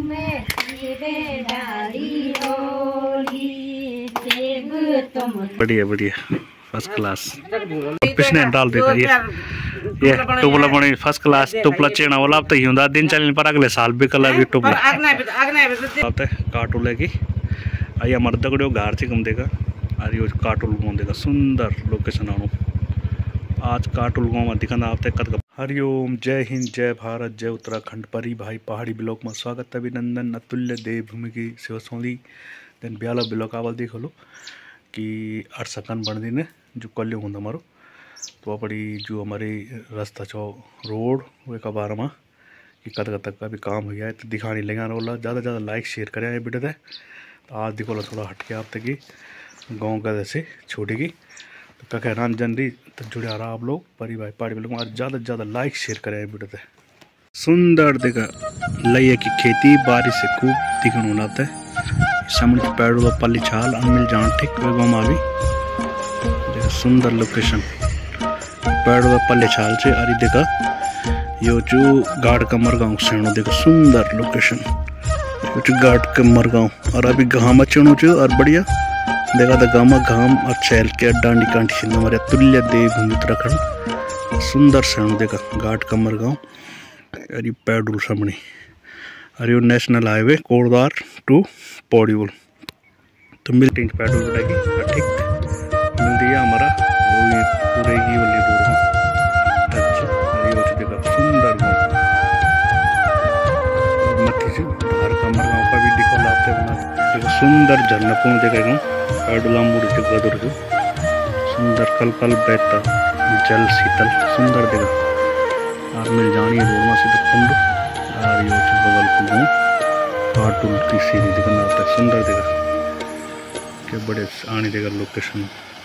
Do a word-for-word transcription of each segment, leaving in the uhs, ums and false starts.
बढ़िया बढ़िया first class. पिछने डाल देगा ये ये टुपला बनी फर्स्ट क्लास टुपला चेना वाला अब तो ही होता दिन चलने पर अगले साल भी कल भी टुपला काटू लेगी आई हमारे दगड़ियों घर से घूम देगा और ये काटुल घूम देगा सुंदर लोकेशन आनो आज काटुल गाँव में दिखाना आप तक। हरिओम जय हिंद जय भारत जय उत्तराखंड परी भाई पहाड़ी ब्लॉक में स्वागत अभिनंदन अतुल्य देवभूमि की सेवा सोली देन ब्याला ब्लॉक आवल देख लो कि आठ सकन बन दिन जो कल्यो हूँ हमारो तो अपनी जो हमारे रास्ता छो रोड वे का बारे में कि कद कद तक का भी काम हो गया है तो दिखाने लगा रोला ज़्यादा ज़्यादा लाइक शेयर करें ये वीडियो तो आज देखो ला थोड़ा हटके आप तक गाँव का जैसे छोड़ेगी तो क्या राम जनरी तो जुड़े आ रहा आप लोग परी भाई पहाड़ी ब्लॉक में और ज़्यादा से ज़्यादा लाइक शेयर करें वीडियो सुंदर देखा लइया की खेती बारिश से खूब दिखन होना है सामने पेड़ पल्ली छाल अनमिल जान ठीक वे गाँव में देखा सुंदर लोकेशन पेड़ पल्ली छाल से अरे देखा यो जो गाड़ का मरगांव सेणो देखा सुंदर लोकेशन गाड़ का मरगांव और अभी घाम चढ़ो चो और बढ़िया देखा था गामा घाम और चैल के डांडी कांटी सिंह हमारे अतुल्य देवभूमि उत्तराखंड सुंदर सेणो देखा घाट का मरगांव अरे पैडुल सामने अरे वो नेशनल हाईवे कोटद्वार टू पौड़ीवल तो मिलती है पैडुल बढ़ेगी ठीक मिल रही है हमारा पूरेगी वाली रोड में टच अरे वो देखा सुंदर गाँव मत्ती से बाहर का मरगांव का भी दिखो लाते बना देखो सुंदर झरना कौन देखेगा पैडुला मुड़ी जगह दुर्ग सुंदर कल कल बहता जल शीतल सुंदर देखा और मिल जानी रोड में सीधा कुंड और ये बगल को गाँव पाटुल की सीधी दिखना आता है सुंदर देखा क्या बड़े आने देगा लोकेशन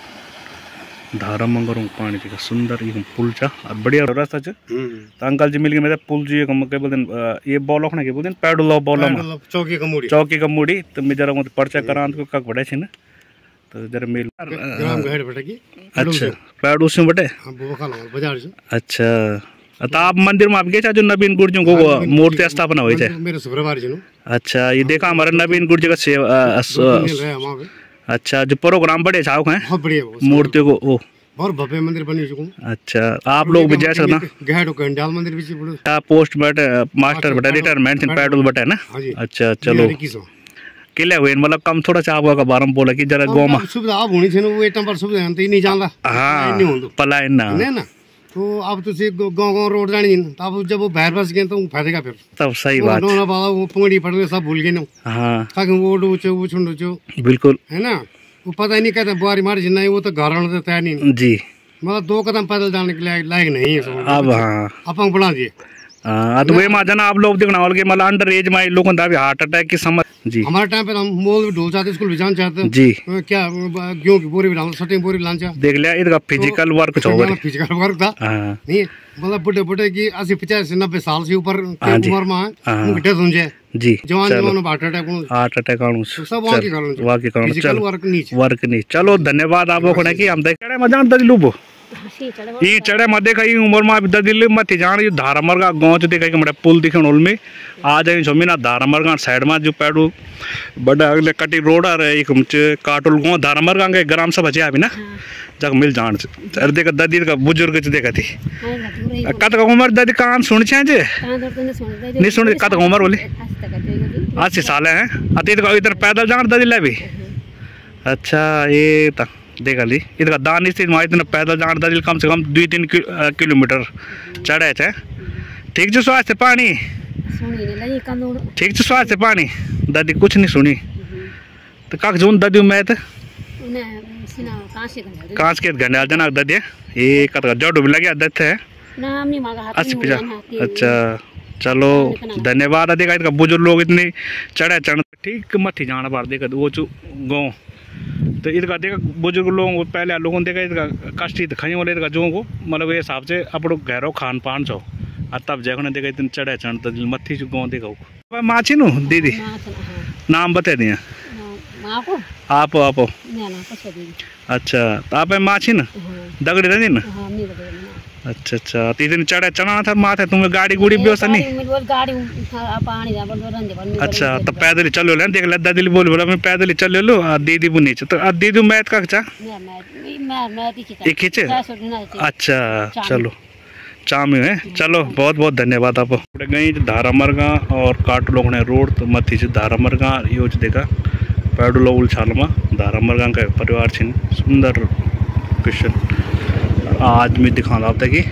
धारा मंगरों पानी देखा सुंदर ये पुल चा और बढ़िया रास्ता च तो अंकल जी मिल गए मेरे पुल जी क्या बोलते ये बॉल ना क्या बोलते पैडुला बॉल चौकी का मुड़ी चौकी का मुड़ी तो मैं जरा पर्चा करा को कक बड़े छे ना तो जरा मिल ग्राम घाट बटेगी अच्छा पैड उसमें बटे हां वो खाना बाजार से अच्छा तो आप मंदिर में आप गए जो नवीन गुर्जों को मूर्ति स्थापना हुई है मेरे शुक्रवार जी अच्छा ये देखा हमारे नवीन गुर्ज का सेवा अच्छा जो प्रोग्राम बड़े छाव है बहुत बढ़िया मूर्ति को ओ बहुत भव्य मंदिर बनी चुका हूं अच्छा आप लोग भी जा सकते ना घाट कंडाल मंदिर भी बड़ा पोस्ट बटे मास्टर बटे रिटायरमेंट पैडुल बटे ना अच्छा चलो किले हुए मतलब कम थोड़ा सा आपका बारे में बोला कि जरा गांव में सुविधा अब होनी चाहिए वो एक नंबर सुविधा है नहीं जानला हां पलायन ना नहीं ना तो अब तो से गांव गांव रोड जानी तो अब जब वो बाहर बस गए तो फायदेगा फिर तब सही बात दोनों बाबा वो पंगड़ी पड़ गए सब भूल गए ना हां ताकि वो डूचो वो छुंडो बिल्कुल है ना वो पता ही नहीं कहते बुआरी मार जिन्ना वो तो घर आने तैयार नहीं जी मतलब दो कदम पैदल जाने के लिए लायक नहीं है अब हां अपन बना दिए हां तो वे मा जना आप लोग देखना वाले मतलब अंडर एज में लोगों का भी हार्ट अटैक की समझ जी हमारे टाइम पे हम मोल भी ढोल चाहते स्कूल भी जान चाहते जी क्या गेहूं की बोरी भी डाल सटे बोरी लांचा देख लिया इधर फिजिकल वर्क छोड़ फिजिकल वर्क था नहीं मतलब बुढ़े बुढ़े की अस्सी पचास से नब्बे साल से ऊपर उम्र में उनकी डेथ हो जाए जी जवान जवान हार्ट अटैक हार्ट अटैक आनु सब वाकी कारण वाकी कारण फिजिकल वर्क नहीं वर्क नहीं चलो धन्यवाद आप लोगों ने कि हम देख रहे मजान ददी लुबो ये चढ़े मत देखा उम्र में ददिल मत जान धारा मरगा गाँव च देखा मेरा पुल दिखन ओल में आ जाए छो ना धारा मरगा साइड में जो पैडू बड़ा अगले कटी रोड आ रहे एक काटुल गाँव धारा मरगा के ग्राम सभा चे ना जग मिल जान अरे देखा ददी का बुजुर्ग च देखा थी कत उम्र ददी कान सुन छे जे नहीं सुन कत उम्र बोले अस्सी साल है अतीत इधर पैदल जान ददी ले भी अच्छा ये तक देखा ली इधर दान स्थित वहाँ इतना पैदल जान दिल कम से कम दो तीन किलोमीटर चढ़े थे ठीक जो स्वास्थ्य पानी ठीक जो स्वास्थ्य पानी दादी कुछ नहीं सुनी तो काक जोन दादी मैं तो कांच के घंटे जना दादी ये कत जड़ भी लगे दत्त है अस्सी पचास अच्छा चलो धन्यवाद देखा इधर बुजुर्ग लोग इतनी चढ़े चढ़ ठीक मत ही जाना पार देखा वो चू गाँव तो इधर देखा बुजुर्ग लोगों को पहले लोगों ने देखा इधर कष्ट तो खाई वाले इधर जो को मतलब ये हिसाब से अपनो गहरो खान पान छो और तब जगह देखा इतने चढ़े चढ़ तो मत्थी जो गाँव देखा माची नु दीदी नाम बता दिया आप आप अच्छा तो आप माची ना दगड़ी रहती ना अच्छा अच्छा तीन चढ़े चढ़ाना था माथे तुम्हें गाड़ी गुड़ी व्यवस्था नहीं गाड़ी पानी अच्छा तो पैदल ही चलो ले देख लद्दा दिल बोल बोला मैं पैदल ही चल लो आ दीदी बु नीचे तो आ दीदी मैथ का चा एक खींचे अच्छा चलो चामी है चलो बहुत बहुत धन्यवाद आप गई धारामरगा और काटू लोग रोड तो मथी से धारामरगा योज देखा पैडू लोग छालमा धारामरगा का परिवार छिन सुंदर क्वेश्चन आज मैं दिखाना आता कि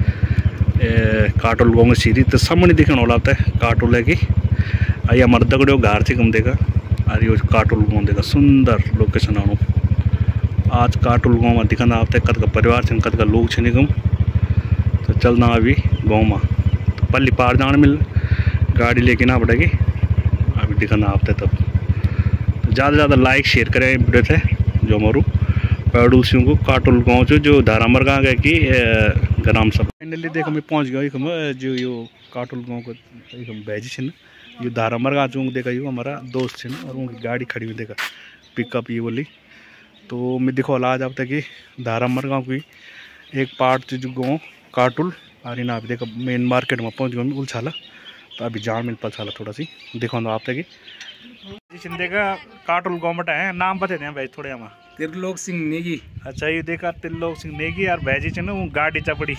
काटोल गाँव सीधी तो सामने दिखाना वाला आता है काटोल है कि आई हमारे दगड़ो घर से कम देगा और ये काटोल गाँव देगा सुंदर लोकेशन आनो आज काटोल गाँव में दिखाना आता है कद का परिवार छिन कद का लोग छिन कम तो चलना अभी गाँव में तो पल्ली पार जाने मिल गाड़ी लेके ना पड़ेगी अभी दिखाना आता है तब तो ज़्यादा से ज़्यादा लाइक शेयर करें वीडियो थे जो हमारू पैडुल सिंह को काटोल गाँव जो जो धारामरगा गए कि ग्राम सभा फाइनली देखो मैं पहुंच गया एक जो यो काटोल गाँव को एक भेजी छिन ये धारामरगा जो देखा यो हमारा दोस्त छिन और उनकी गाड़ी खड़ी हुई देखा पिकअप ये बोली तो मैं देखो आज आप तक कि धारामरगा की एक पार्ट जो गाँव काटोल और ना अभी देखो मेन मार्केट में पहुंच गया मैं उलछाला तो अभी जान मिल पलछाला थोड़ा सी देखो आप तक कि देखा काटोल गाँव में है नाम बता दें भाई थोड़े हमारा त्रिलोक सिंह नेगी अच्छा ये देखा त्रिलोक सिंह नेगी और भैजी चे ना वो गाड़ी चपड़ी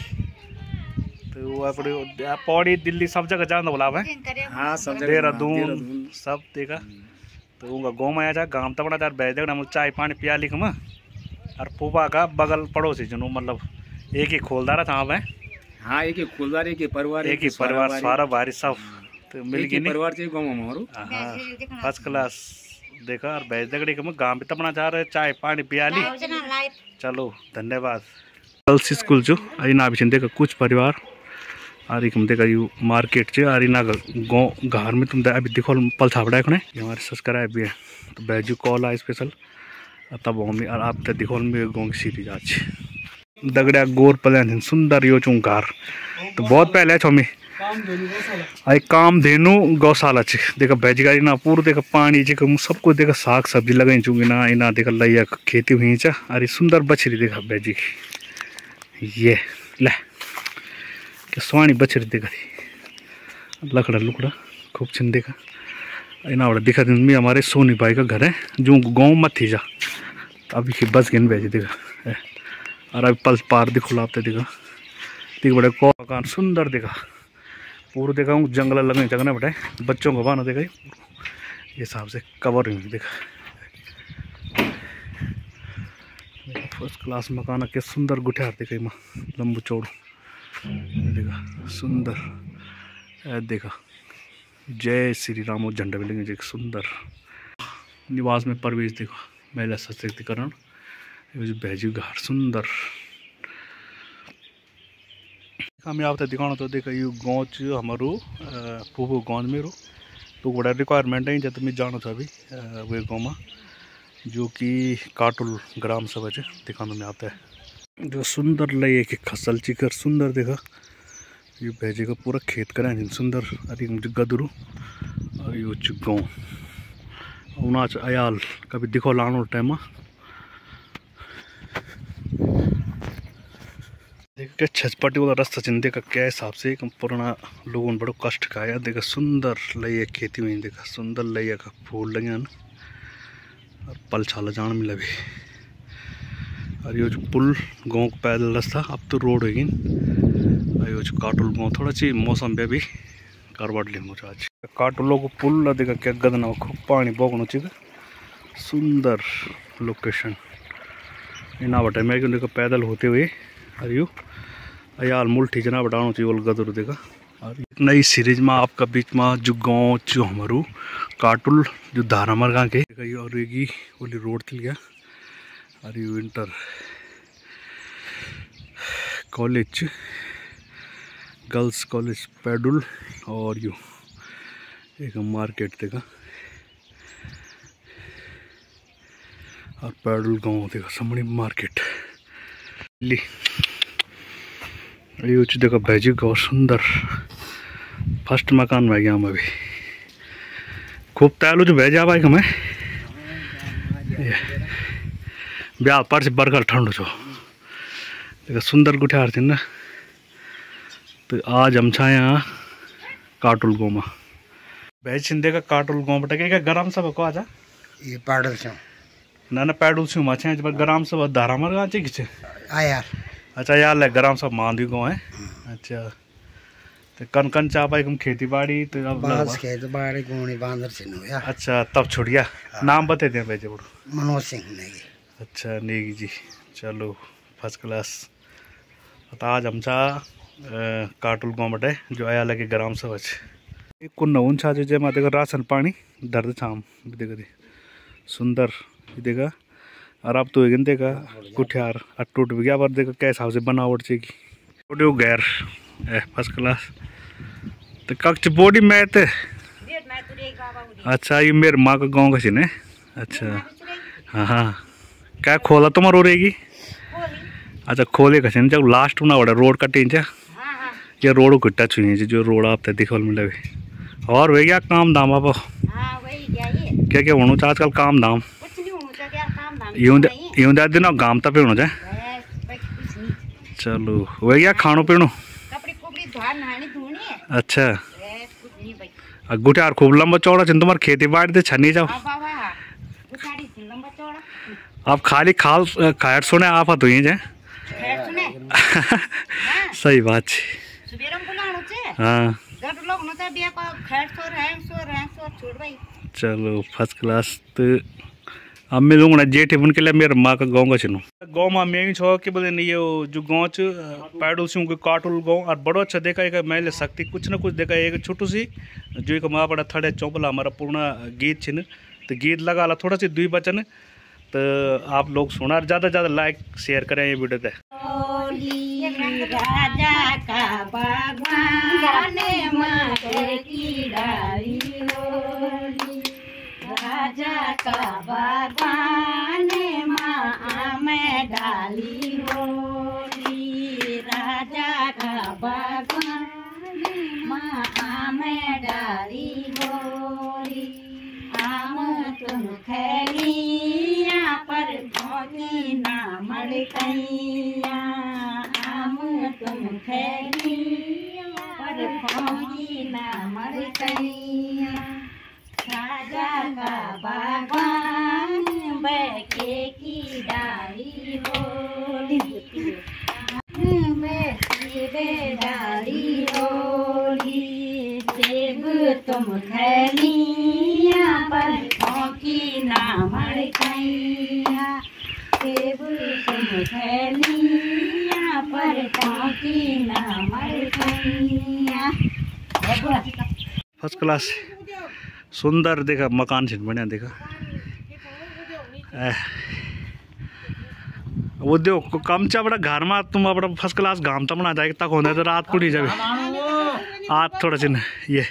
तो वो अपने पौड़ी दिल्ली सब जगह जाना बोला है हाँ सब जगह देहरादून सब देखा तो उनका गाँव में आया था गाँव तक बड़ा भैज देखा चाय पानी पिया लिख में और फूफा का बगल पड़ोसी जो मतलब एक ही खोलदारा था वहाँ हाँ एक ही खोलदार एक ही परिवार एक ही परिवार सारा भारी सब तो मिल गई परिवार चाहिए गाँव में हमारो फर्स्ट क्लास देखा और भैंस दगड़ी के गाँव भी तपना चाह रहे चाय पानी पिया ली चलो धन्यवाद गर्ल्स स्कूल जो आई ना भी देखा कुछ परिवार और एक देखा यू मार्केट से और ना गाँव घर में तुम अभी देखो पल छापड़ा है हमारे सब्सक्राइब भी है तो बैजू कॉल है स्पेशल तब में और आप तक देखो गाँव की सीरीज आज दगड़िया गोर पल सुंदर यो चूँ घर तो बहुत पहले छो में आई काम धेनु गौशाला च देखा भेजगारी ना पूरा देखा पानी च सब कुछ देखा साग सब्जी लगाई चुकी ना इना देखा लैया खेती हुई चा अरे सुंदर बछरी देखा भेजी ये ले क्या स्वाणी बछरी देखा थी लकड़ा लुकड़ा खूब छिन देखा इना बड़ा दिखा दिन में हमारे सोनी भाई का घर है जो गाँव मत थी जा अभी बस गए भेजी देखा और अभी पल पार दिखो लाते देखा देख बड़े को मकान सुंदर देखा पूरा देखा हूँ जंगल लगने जगना बेटा बच्चों को बाना देखा ये हिसाब से कवर हुई देखा फर्स्ट क्लास मकान के सुंदर गुठियार देखा माँ लंबू चौड़ देखा सुंदर देखा जय श्री राम और झंडा भी लगे सुंदर निवास में प्रवेश देखो महिला सशक्तिकरण भेजी घर सुंदर हमें आप दिखाना तो देखा ये गाँव च हमारो फूफू गाँव में रो तो बड़ा रिक्वायरमेंट है जब मैं जाना था अभी वो गाँव में जो कि काटोल ग्राम सभा से दिखाने में आता है जो सुंदर लगे कि खसल चिकर सुंदर देखा ये भेजे का पूरा खेत करा सुंदर अरे मुझे गदरू और ये गाँव उना अयाल कभी दिखो लानो टाइम देखा छजपट्टी वाला रास्ता चिंदे का क्या हिसाब से पुराना लोगों ने बड़ो कष्ट खाया देखा सुंदर लैया खेती में देखा सुंदर लैया का फूल लगे और पल छाला जान मिला भी और ये जो पुल गाँव का पैदल रास्ता अब तो रोड होगी और ये जो काटोल गाँव थोड़ा सी मौसम पे भी करवट लेंगे आज काटोलो को पुल देखा क्या गदना खूब पानी बोगना चाहिए सुंदर लोकेशन इना बटे मैं क्यों देखा पैदल होते हुए और यू अयाल मुल्ठी जना बढ़ाना चाहिए गदर देखा और नई सीरीज में आपका बीच में जो गाँव जो हमारू काटोल जो धारामरगा के और ये बोली रोड थी गया और यू inter college girls college Paidul और यू एक मार्केट देखा और पैडुल गाँव देखा समणी मार्केट ली ये देखो भेजी गाँव सुंदर फर्स्ट मकान में गया मैं भी खूब तैयालू जो भेजा भाई हमें ब्याह पर से बरगल ठंड छो देखो सुंदर गुठियार थी ना तो आज हम छा यहाँ काटुल गाँव में भाई छिंदे का काटुल गाँव बटा क्या गरम सब को आजा ये पाडल से ना ना पैडुल से माछे जब गरम सब धारा मर गाँव किसे आ यार अच्छा यार ले गरम सब मांदी गाँव है अच्छा तो कन कन चाह पाई हम खेती बाड़ी तो अब बास खेत बाड़ी गोणी बांदर से नो यार अच्छा तब छुड़िया नाम बता दे भाई जब मनोज सिंह नेगी अच्छा नेगी जी चलो फर्स्ट क्लास तो आज हम चा काटुल गाँव बटे जो आया लगे ग्राम सभा कुन नउन छा जो जमा देखो राशन पानी दर्द छाम देखो दे सुंदर देखा और अब तो एक देखा कुठियार और टूट गया पर देखो कैसा हाउस बनावट चाहिए छोटे गैर फर्स्ट क्लास तो कक्ष बॉडी मैथ अच्छा ये मेरे माँ का गाँव का सीन है अच्छा हाँ हाँ क्या खोला तुम्हारा हो रहेगी अच्छा खोले का सीन जब लास्ट ना बड़ा रोड कटे जा ये रोड को टच हुई है जो रोड आप देखो मिले और वही क्या काम दाम आप क्या क्या होना चाहिए आजकल काम दाम यूं यूं दे दिन गाम तक होना चाहिए चलो वही क्या खानो पीनो अच्छा गुटियार खूब लंबा चौड़ा चिंता तुम्हारे खेती बाड़ी से छनी जाओ आप खाली खाल खायर सुने आप तो ही जाए सही बात हाँ चलो फर्स्ट क्लास तो अब मैं लूँगा जेठ उनके लिए मेरे माँ का गाँव का चुनूँ गाँव में मैं भी छो कि बोले नहीं ये जो गाँव च पैडुल से उनके काटुल गाँव और बड़ो अच्छा देखा एक मैं ले सकती कुछ ना कुछ देखा एक छोटू सी जो एक माँ बड़ा थड़े चौपला हमारा पूर्ण गीत छिन तो गीत लगा ला थोड़ा सी दुई बचन तो आप लोग सुना ज़्यादा ज़्यादा लाइक शेयर करें ये वीडियो पे राजा का बागवान की डाली राजा का बागवान माँ में डाली होली राजा का बागवान माँ में डाली होली आम तुम खैलिया पर भोगी ना मड़कैया आम तुम खैलिया पर भोगी ना मड़कैया राजा का बागवान बैके की डाली होली बैके डाली होली सेब तुम खैलिया पर भोगी ना मड़कैया सेब तुम खैलिया पर भोगी ना मड़कैया फर्स्ट क्लास सुंदर देखा मकान छिन बढ़िया देखा वो देखो कम चा बड़ा घर में तुम अपना फर्स्ट क्लास गाम तक बना जाएगी तक होना तो रात कुड़ी जाए आज थोड़ा चिन्ह ये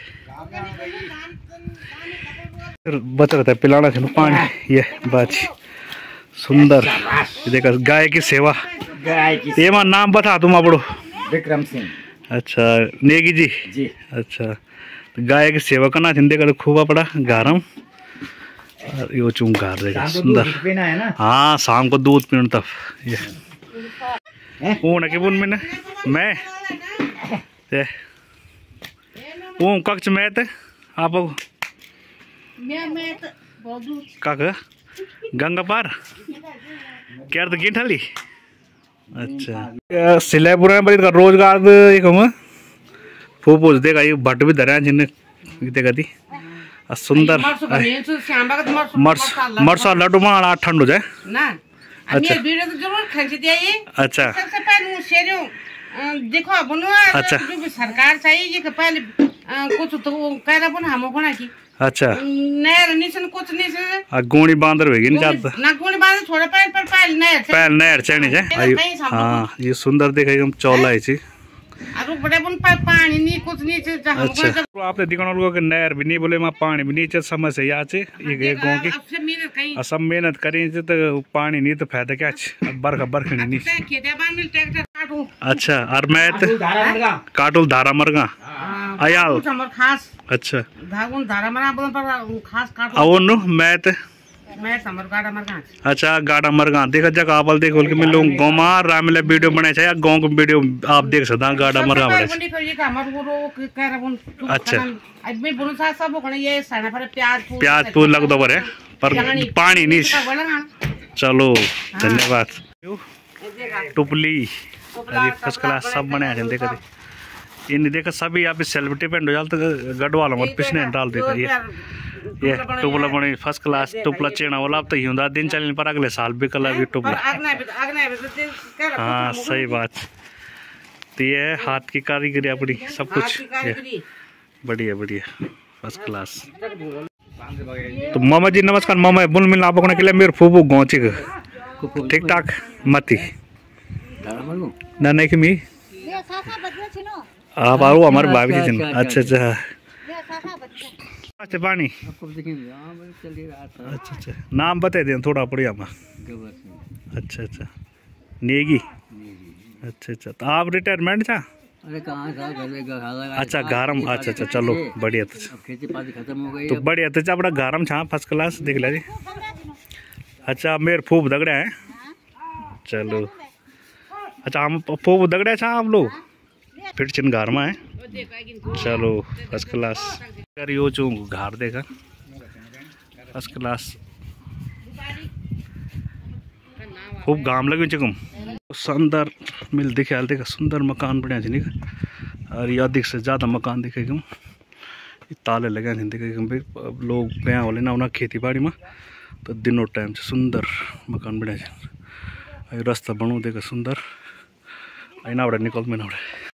बच रहा था पिलाना छिन पानी ये बात सुंदर देखा गाय की सेवा ये मां नाम बता तुम अपड़ो विक्रम सिंह अच्छा नेगी जी जी अच्छा गाय की सेवा करना चिंते कर खूब अपना गारम यो चूम गार देगा सुंदर है ना हाँ शाम को दूध पीने तब ये वो न बुन में मैं ये वो कक्ष में थे आप काका गंगा पार क्या तो गिन ठाली अच्छा सिलेपुर में रोजगार एक हम फूपूस देखा ये भट्ट भी धरा जिन्हें देखा थी सुंदर मर्स मर्सा लड्डू में ठंड हो जाए ना अच्छा अच्छा देखो अच्छा सरकार चाहिए पहले कुछ तो कहना पण हमो कोना की अच्छा नहर निसन कुछ निसन आ गोणी बांदर होगी नहीं जाता ना गोणी बांदर थोड़ा पैर पर पैर नहर पैर नहर चढ़नी जाए हां ये सुंदर देखा एकदम चौला है जी अरु बड़े बन पानी नहीं कुछ नहीं से अच्छा तो आपने दिखाना लोगों के नहर भी नहीं बोले वहाँ पानी भी नहीं चाहिए समस्या यहाँ से ये गाँव की सब मेहनत करें तो पानी नहीं तो फायदा क्या बरखा बरखा नहीं अच्छा और मैं काटुल धारा मरगा खास अच्छा धारा मरा खास अवन मैथ मैं समर गाड़ा मर गया। अच्छा गाड़ा मरगा देखा जगह आप देखो कि मैं लोग गांव में रामले वीडियो बनाए छे या गांव को वीडियो आप देख सकता गाड़ा मरगा बड़े अच्छा आदमी बुन सा सब कोने ये साना पर प्याज प्याज फूल लग दो बरे पर पानी नहीं चलो धन्यवाद टुपली अरे फर्स्ट क्लास सब बनाया है देखा इन देखा सभी आप सेलिब्रिटी पेंट हो जाते गढ़वालों मत पिछने डाल देखा ये ये टुपला बने फर्स्ट क्लास टुपला चेना वाला अब तो ही होता दिन चलने पर अगले साल भी कल भी टुपला हाँ सही बात तो ये हाथ की कारीगरी अपनी सब कुछ बढ़िया बढ़िया फर्स्ट क्लास। तो मामा जी नमस्कार मामा बुन मिलना आप के लिए मेरे फूफू गौची ठीक ठाक मती ना नहीं कि मी आप आओ हमारे भाभी की दिन अच्छा अच्छा अच्छा पानी अच्छा अच्छा नाम बता दें थोड़ा बढ़िया में अच्छा अच्छा नेगी अच्छा अच्छा तो आप रिटायरमेंट था अरे कहाँ था अच्छा गारम अच्छा अच्छा चलो बढ़िया तो खेती पाती खत्म हो गई तो बढ़िया तो अपना गारम छा फर्स्ट क्लास देख ला जी अच्छा मेरे फूफ दगड़ा है चलो अच्छा हम फूफ दगड़ा छा आप लोग फिर चिन घर में है चलो फर्स्ट क्लास कर यो चू घर देखा फर्स्ट क्लास खूब घाम लगे चुकम सुंदर मिल दिखे देखा सुंदर मकान बढ़िया थी और ये अधिक से ज़्यादा मकान दिखे गम ताले लगे थे दिखे भाई लोग गया वाले ना उन्हें खेती बाड़ी में तो दिनों टाइम से सुंदर मकान बढ़िया रास्ता बनू देखा सुंदर आई ना निकल में ना